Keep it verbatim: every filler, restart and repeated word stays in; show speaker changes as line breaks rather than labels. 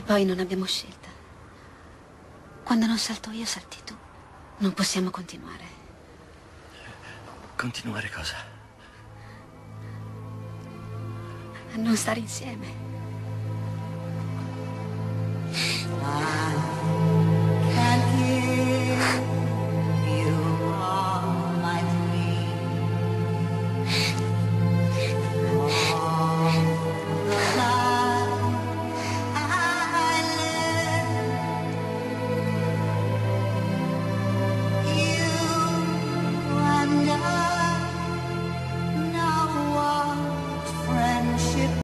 poi non abbiamo scelta. Quando non salto io, salti tu. Non possiamo continuare.
Continuare cosa?
A non stare insieme.